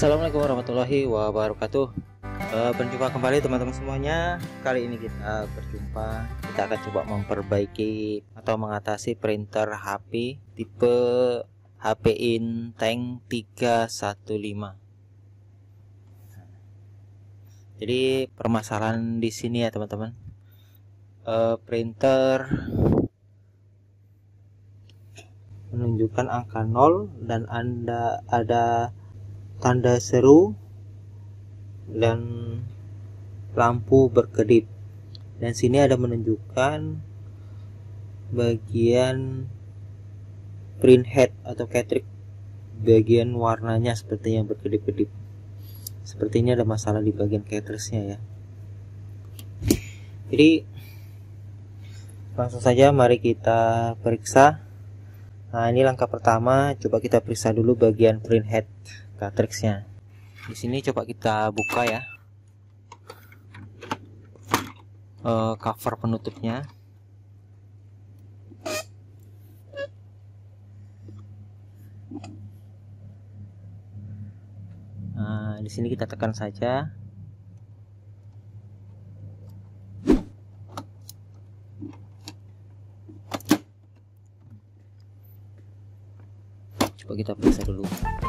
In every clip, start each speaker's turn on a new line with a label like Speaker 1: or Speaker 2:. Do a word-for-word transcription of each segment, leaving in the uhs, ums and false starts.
Speaker 1: Assalamualaikum warahmatullahi wabarakatuh. Uh, berjumpa kembali teman-teman semuanya. Kali ini kita berjumpa, kita akan coba memperbaiki atau mengatasi printer H P tipe H P Inteng tiga satu lima. Jadi permasalahan di sini ya teman-teman, uh, printer menunjukkan angka nol dan anda ada tanda seru dan lampu berkedip, dan sini ada menunjukkan bagian print head atau cartridge, bagian warnanya seperti yang berkedip-kedip. Sepertinya ada masalah di bagian cartridge-nya ya. Jadi langsung saja mari kita periksa. Nah, ini langkah pertama, coba kita periksa dulu bagian print head cartridge-nya. Di sini coba kita buka ya, uh, cover penutupnya. Nah, di sini kita tekan saja. Coba kita periksa dulu.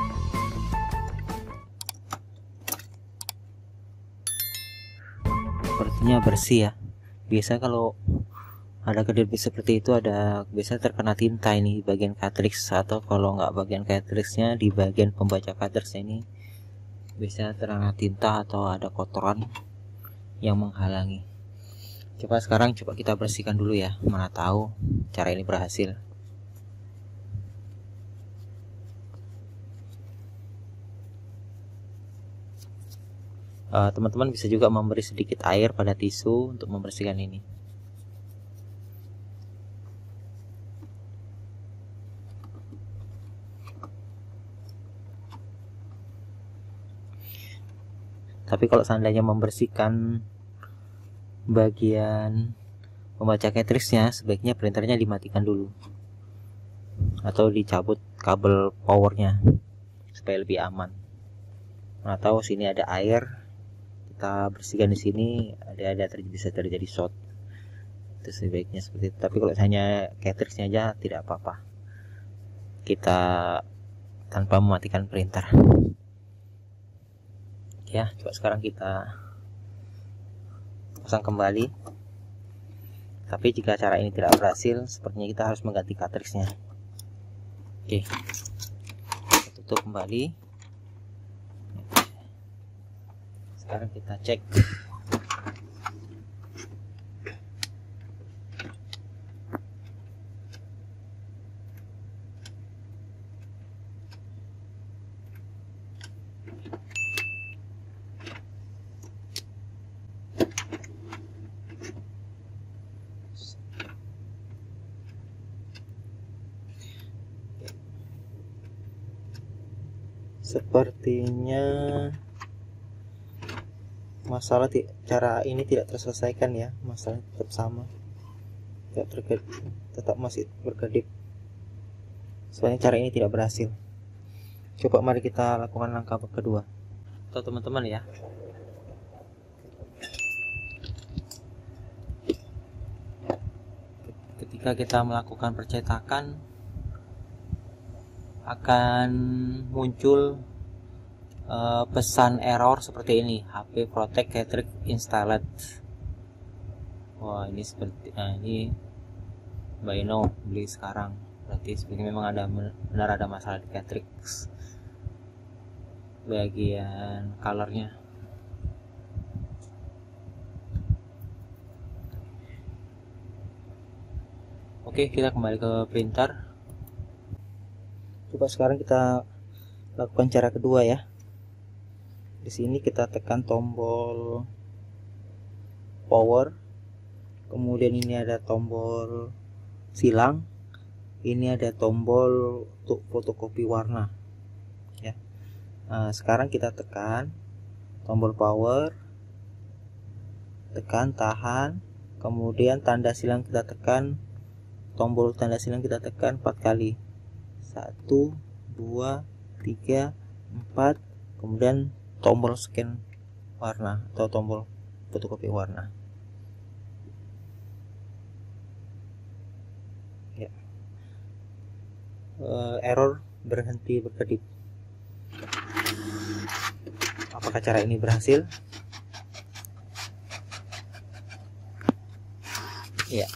Speaker 1: Sepertinya bersih ya. Biasa kalau ada kedip seperti itu ada biasa terkena tinta ini bagian cartridge, atau kalau nggak bagian cartridge-nya di bagian pembaca cartridge ini biasanya terkena tinta atau ada kotoran yang menghalangi. Coba sekarang coba kita bersihkan dulu ya, mana tahu cara ini berhasil. Teman-teman uh, bisa juga memberi sedikit air pada tisu untuk membersihkan ini. Tapi kalau seandainya membersihkan bagian pembaca cartridge-nya, sebaiknya printernya dimatikan dulu atau dicabut kabel powernya supaya lebih aman. Nah, tahu sini ada air, kita bersihkan di sini, ada ada ter bisa terjadi short. Itu sebaiknya seperti itu. Tapi kalau hanya cartridge-nya aja tidak apa-apa, kita tanpa mematikan printer ya. Coba sekarang kita pasang kembali. Tapi jika cara ini tidak berhasil, sepertinya kita harus mengganti cartridge-nya. Oke, kita tutup kembali. Sekarang kita cek. Sepertinya masalah cara ini tidak terselesaikan ya, masalah tetap sama, tidak terkedip, tetap masih berkedip. Soalnya cara ini tidak berhasil. Coba mari kita lakukan langkah kedua. Atau teman-teman ya, ketika kita melakukan percetakan akan muncul Uh, pesan error seperti ini, H P Protect Cartridge Installed. Wah, ini seperti nah, ini buy now, beli sekarang. Berarti sebenarnya memang ada benar ada masalah di cartridge bagian colornya. Oke, kita kembali ke printer. Coba sekarang kita lakukan cara kedua ya. Di sini kita tekan tombol power, kemudian ini ada tombol silang, ini ada tombol untuk fotokopi warna ya. Nah, sekarang kita tekan tombol power, tekan tahan, kemudian tanda silang kita tekan, tombol tanda silang kita tekan empat kali, satu dua tiga empat, kemudian tombol scan warna atau tombol fotokopi warna. Ya. Uh, error berhenti berkedip. Apakah cara ini berhasil? Ya,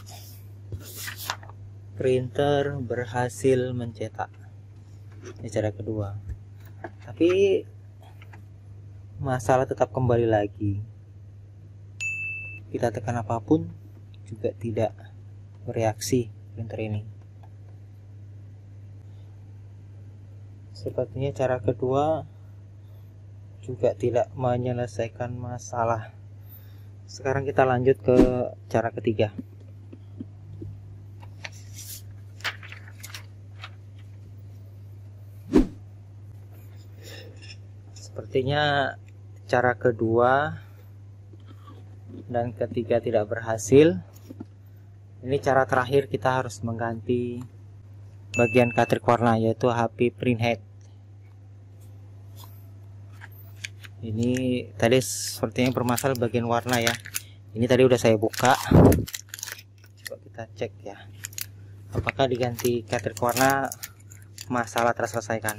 Speaker 1: printer berhasil mencetak. Ini cara kedua. Tapi masalah tetap kembali lagi. Kita tekan apapun juga tidak bereaksi printer ini. Sepertinya cara kedua juga tidak menyelesaikan masalah. Sekarang kita lanjut ke cara ketiga. Sepertinya cara kedua dan ketiga tidak berhasil. Ini cara terakhir, kita harus mengganti bagian cartridge warna, yaitu H P printhead. Ini tadi sepertinya bermasalah bagian warna ya. Ini tadi udah saya buka. Coba kita cek ya, apakah diganti cartridge warna masalah terselesaikan.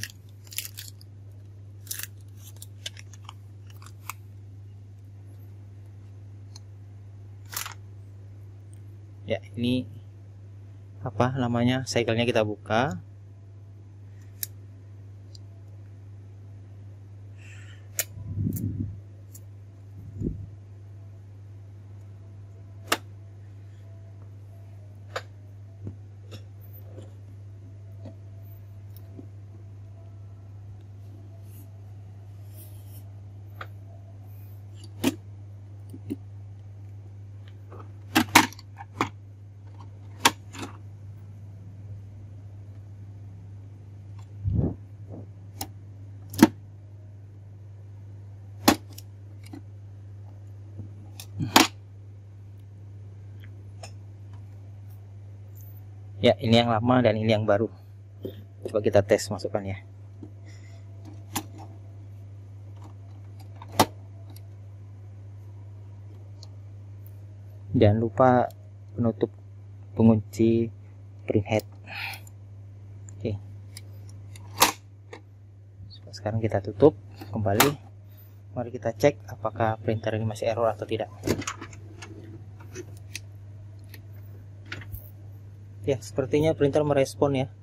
Speaker 1: Ya, ini apa namanya, cycle-nya kita buka. Ya, ini yang lama dan ini yang baru. Coba kita tes masukannya. Jangan lupa penutup pengunci printhead. Oke. Sekarang kita tutup kembali. Mari kita cek apakah printer ini masih error atau tidak. Ya, sepertinya printer merespon ya.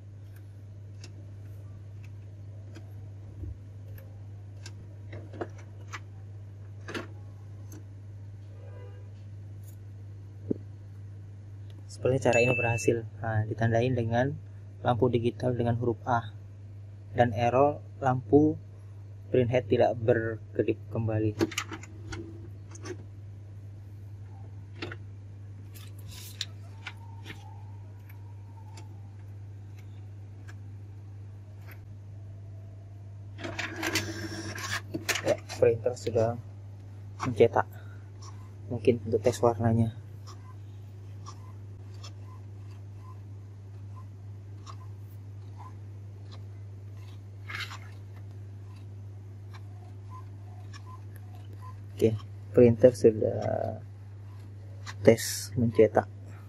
Speaker 1: Sepertinya cara ini berhasil. Nah, ditandain dengan lampu digital dengan huruf A. Dan error lampu printhead tidak berkedip kembali. Ya, printer sudah mencetak. Mungkin untuk tes warnanya. Oke, printer sudah tes mencetak.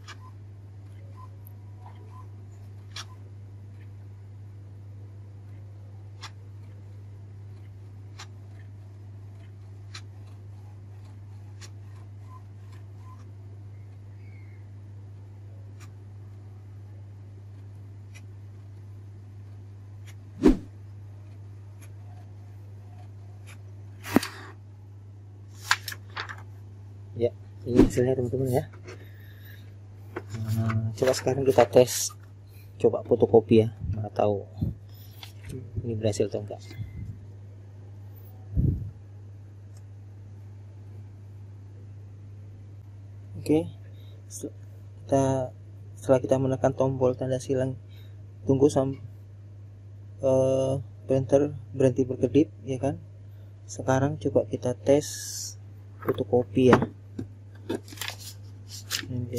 Speaker 1: Ya, ini hasilnya teman-teman ya. Nah, coba sekarang kita tes, coba fotokopi ya, nggak tahu ini berhasil atau enggak. Oke, kita setelah kita menekan tombol tanda silang, tunggu sampai uh, printer berhenti berkedip, ya kan. Sekarang coba kita tes fotokopi ya. Ini.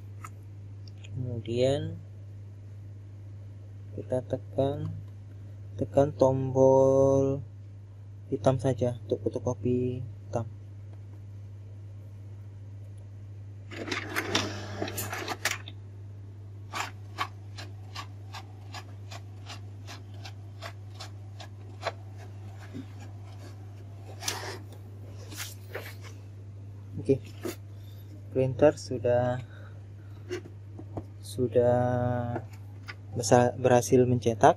Speaker 1: Kemudian kita tekan tekan tombol hitam saja untuk fotokopi hitam. Oke, printer sudah sudah berhasil mencetak,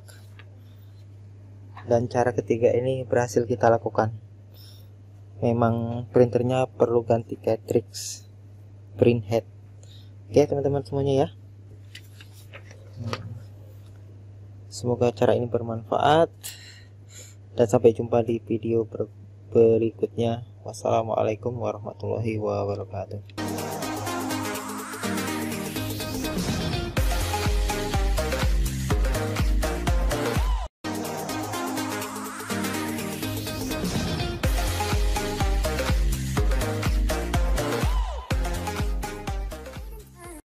Speaker 1: dan cara ketiga ini berhasil kita lakukan. Memang printernya perlu ganti cartridge print head. Oke teman-teman semuanya ya, semoga cara ini bermanfaat, dan sampai jumpa di video berikutnya. Wassalamualaikum warahmatullahi wabarakatuh.